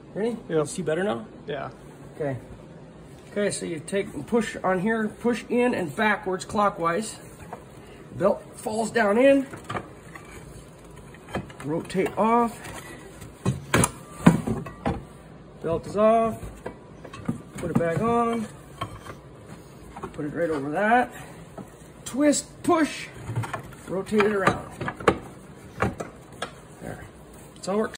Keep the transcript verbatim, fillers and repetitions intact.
Ready? Yeah. See better now? Yeah. Okay. Okay, so you take and push on here, push in and backwards clockwise. Belt falls down in. Rotate off. Belt is off. Put it back on. Put it right over that. Twist, push. Rotate it around. There. That's how it works.